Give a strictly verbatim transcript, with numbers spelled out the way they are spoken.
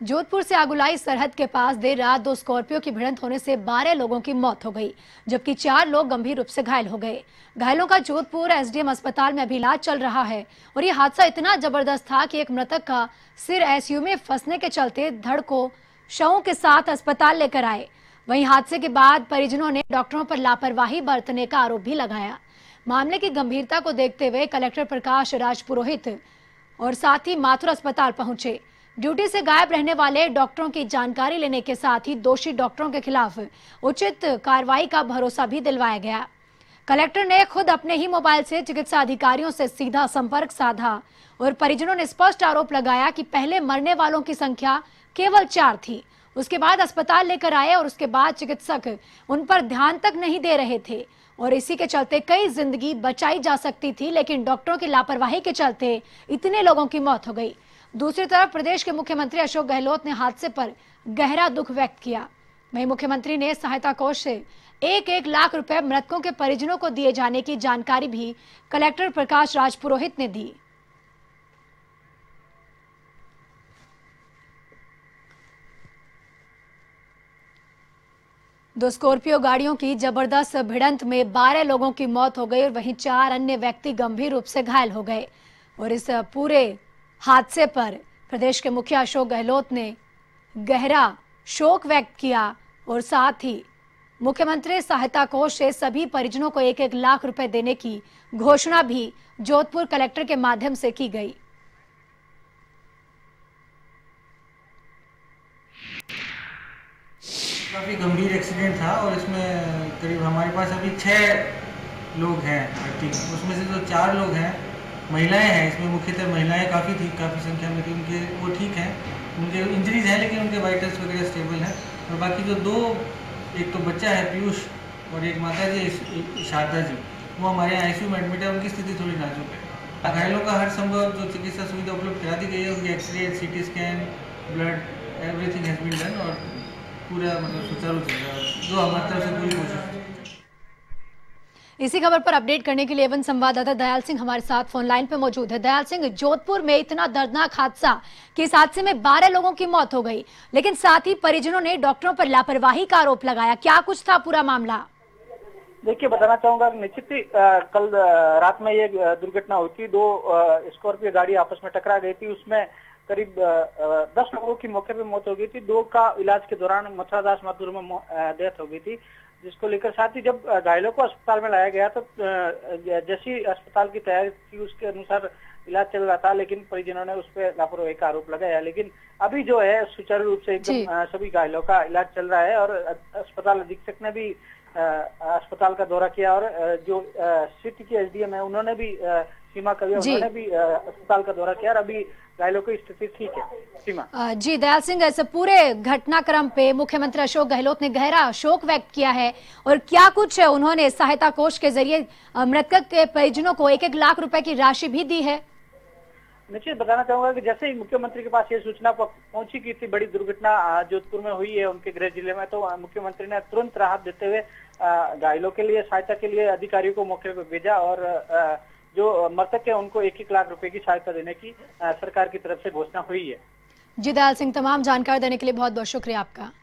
जोधपुर से आगुलाई सरहद के पास देर रात दो स्कॉर्पियो की भिड़ंत होने से बारह लोगों की मौत हो गई, जबकि चार लोग गंभीर रूप से घायल हो गए। घायलों का जोधपुर एसडीएम अस्पताल में अभी इलाज चल रहा है और ये हादसा इतना जबरदस्त था कि एक मृतक का सिर आईसीयू में फंसने के चलते धड़ को शवों के साथ अस्पताल लेकर आए। वहीं हादसे के बाद परिजनों ने डॉक्टरों पर लापरवाही बरतने का आरोप भी लगाया। मामले की गंभीरता को देखते हुए कलेक्टर प्रकाश राज पुरोहित और साथ ही माथुर अस्पताल पहुंचे। ड्यूटी से गायब रहने वाले डॉक्टरों की जानकारी लेने के साथ ही दोषी डॉक्टरों के खिलाफ उचित कार्रवाई का भरोसा भी दिलवाया गया। कलेक्टर ने खुद अपने ही मोबाइल से चिकित्सा अधिकारियों से सीधा संपर्क साधा और परिजनों ने स्पष्ट आरोप लगाया कि पहले मरने वालों की संख्या केवल चार थी, उसके बाद अस्पताल लेकर आए और उसके बाद चिकित्सक उन पर ध्यान तक नहीं दे रहे थे और इसी के चलते कई जिंदगी बचाई जा सकती थी, लेकिन डॉक्टरों की लापरवाही के चलते इतने लोगों की मौत हो गई। दूसरी तरफ प्रदेश के मुख्यमंत्री अशोक गहलोत ने हादसे पर गहरा दुख व्यक्त किया। वहीं मुख्यमंत्री ने सहायता कोष से एक एक लाख रुपए मृतकों के परिजनों को दिए जाने की जानकारी भी कलेक्टर प्रकाश राज पुरोहित ने दी। दो स्कॉर्पियो गाड़ियों की जबरदस्त भिड़ंत में बारह लोगों की मौत हो गई और वहीं चार अन्य व्यक्ति गंभीर रूप से घायल हो गए और इस पूरे हादसे पर प्रदेश के मुखिया अशोक गहलोत ने गहरा शोक व्यक्त किया और साथ ही मुख्यमंत्री सहायता कोष से सभी परिजनों को एक एक लाख रुपए देने की घोषणा भी जोधपुर कलेक्टर के माध्यम से की गई। काफ़ी गंभीर एक्सीडेंट था और इसमें करीब हमारे पास अभी छः लोग हैं व्यक्ति, उसमें से जो चार लोग हैं महिलाएं हैं। इसमें मुख्यतः महिलाएं काफ़ी थी काफ़ी संख्या में थी। उनके वो ठीक हैं, उनके इंजरीज हैं लेकिन उनके वाइटल्स वगैरह स्टेबल हैं। और बाकी जो दो, एक तो बच्चा है पीयूष और एक माता जी शारदा जी, वो हमारे यहाँ आईसीयू में एडमिट है। उनकी स्थिति थोड़ी नाजुक है। घायलों का हर संभव जो चिकित्सा सुविधा उपलब्ध करा दी गई है। उनके x ray, CT scan, blood, everything has been done और पूरा मतलब सुचारू चल रहा है, जो हमारी तरफ से पूरी कोशिश। इसी खबर पर अपडेट करने के लिए एवं संवाददाता दयाल सिंह हमारे साथ फोन लाइन पे मौजूद है। दयाल सिंह, जोधपुर में इतना दर्दनाक हादसा कि इस हादसे में बारह लोगों की मौत हो गई, लेकिन साथ ही परिजनों ने डॉक्टरों पर लापरवाही का आरोप लगाया। क्या कुछ था पूरा मामला? देखिए, बताना चाहूंगा निश्चित ही कल रात में ये दुर्घटना हुई थी। दो स्कॉर्पियो गाड़ी आपस में टकरा गई थी। उसमें करीब दस लोगों की मौके पे मौत हो गई थी। दो का इलाज के दौरान मथुरादास माथुर में डेथ हो गई थी, जिसको लेकर साथ ही जब घायलों को अस्पताल में लाया गया तो जैसी अस्पताल की तैयारी थी उसके अनुसार इलाज चल रहा था, लेकिन परिजनों ने उस पर लापरवाही का आरोप लगाया। लेकिन अभी जो है सुचारू रूप से एकदम सभी घायलों का इलाज चल रहा है और अस्पताल अधीक्षक ने भी अस्पताल का दौरा किया और जो सिटी के एसडीएम है उन्होंने भी सीमा कवि उन्होंने भी अस्पताल का दौरा किया और अभी घायलों की स्थिति ठीक है। सीमा जी, दयाल सिंह, ऐसे पूरे घटनाक्रम पे मुख्यमंत्री अशोक गहलोत ने गहरा शोक व्यक्त किया है और क्या कुछ उन्होंने सहायता कोष के जरिए मृतक के परिजनों को एक एक लाख रुपए की राशि भी दी है? निश्चित बताना चाहूंगा कि जैसे ही मुख्यमंत्री के पास ये सूचना पहुंची कि इतनी बड़ी दुर्घटना जोधपुर में हुई है उनके गृह जिले में, तो मुख्यमंत्री ने तुरंत राहत देते हुए घायलों के लिए सहायता के लिए अधिकारियों को मौके पर भेजा और जो मृतक है उनको एक एक लाख रुपए की सहायता देने की सरकार की तरफ से घोषणा हुई है। जी दयाल सिंह, तमाम जानकारी देने के लिए बहुत बहुत शुक्रिया आपका।